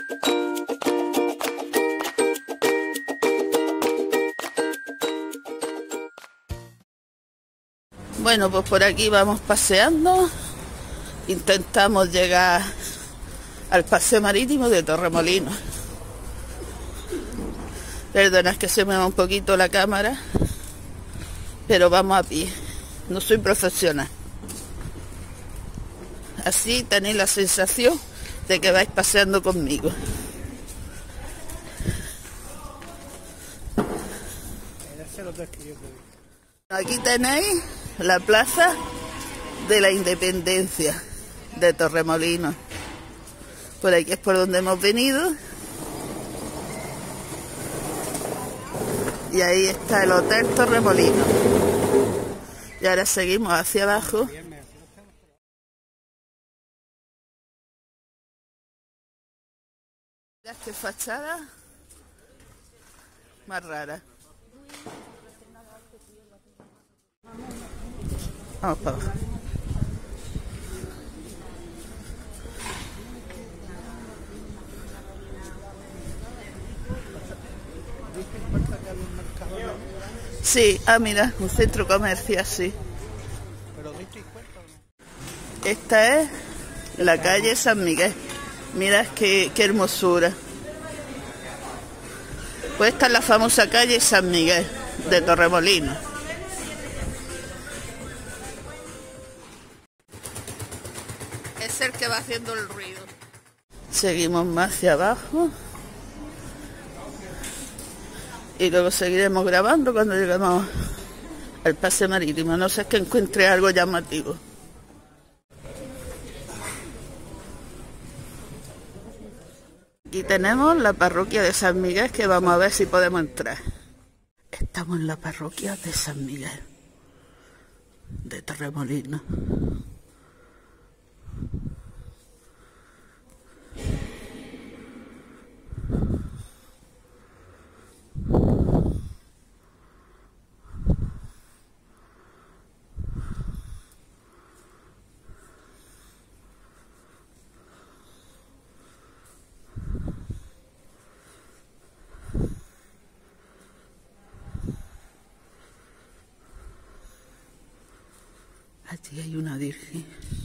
Bueno, pues por aquí vamos paseando. Intentamos llegar al paseo marítimo de Torremolinos. Perdonad que se me va un poquito la cámara, pero vamos a pie. No soy profesional. Así tenéis la sensación de que vais paseando conmigo. Aquí tenéis la Plaza de la Independencia de Torremolinos. Por aquí es por donde hemos venido. Y ahí está el Hotel Torremolinos. Y ahora seguimos hacia abajo. Mirad qué fachada más rara. Vamos para abajo. Sí, mira, un centro comercial, sí. Esta es la calle San Miguel. Mirad qué hermosura. Pues esta es la famosa calle San Miguel de Torremolinos. Es el que va haciendo el ruido. Seguimos más hacia abajo. Y luego seguiremos grabando cuando lleguemos al paseo marítimo. No sé, es que encuentre algo llamativo. Aquí tenemos la parroquia de San Miguel, que vamos a ver si podemos entrar. Estamos en la parroquia de San Miguel de Torremolinos. Allí hay una virgen.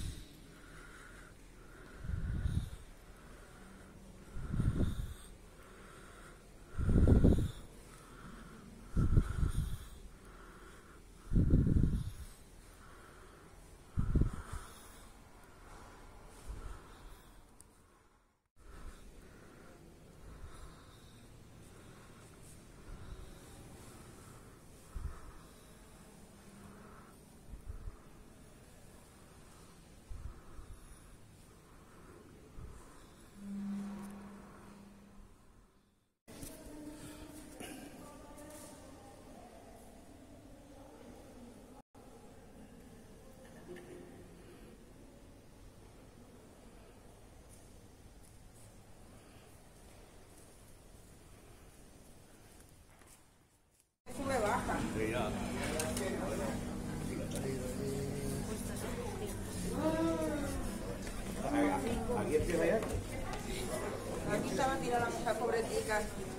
Aquí estaba tirada la mujer pobretica.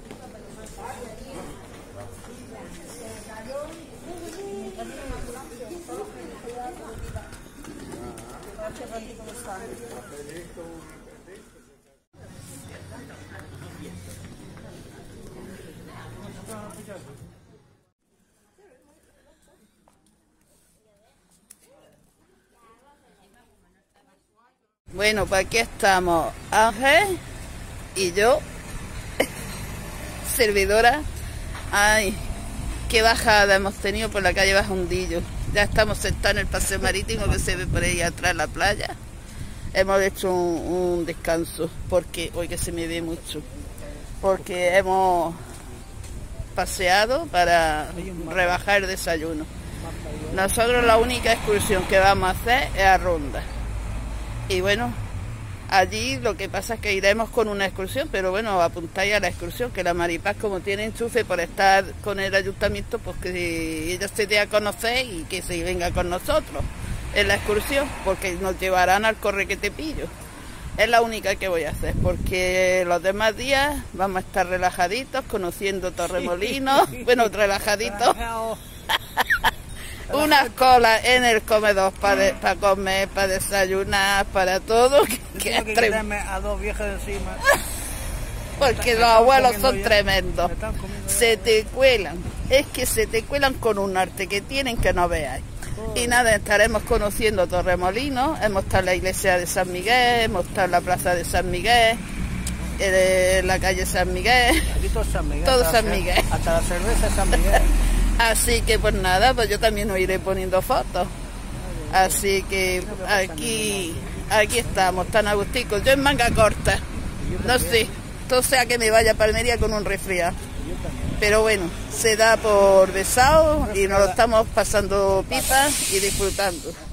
Bueno, pues aquí estamos Ángel y yo, servidora. Ay, qué bajada hemos tenido por la calle Bajundillo. Ya estamos sentados en el paseo marítimo que se ve por ahí atrás la playa. Hemos hecho un descanso porque hoy que se me ve mucho. Porque hemos paseado para rebajar el desayuno. Nosotros la única excursión que vamos a hacer es a Ronda. Y bueno, allí lo que pasa es que iremos con una excursión, pero bueno, apuntáis a la excursión, que la Maripaz, como tiene enchufe por estar con el ayuntamiento, pues que ella se dé a conocer y que se venga con nosotros en la excursión, porque nos llevarán al Correquetepillo. Es la única que voy a hacer, porque los demás días vamos a estar relajaditos, conociendo Torremolinos, bueno, relajaditos. Unas colas en el comedor para comer, para desayunar, para todo. Que Tengo que quitarme a dos viejas de encima. Porque los abuelos son tremendos. Se te cuelan. Es que se te cuelan con un arte que tienen que no veáis. Y nada, estaremos conociendo Torremolinos. Hemos estado en la iglesia de San Miguel, hemos estado en la plaza de San Miguel, en la calle San Miguel. Aquí todo San Miguel. Todo San Miguel. Hasta la cerveza San Miguel. Así que pues nada, pues yo también os iré poniendo fotos. Así que aquí estamos, tan agusticos. Yo en manga corta, no sé, todo sea que me vaya a Almería con un resfriado. Pero bueno, se da por besado y nos lo estamos pasando pipa y disfrutando.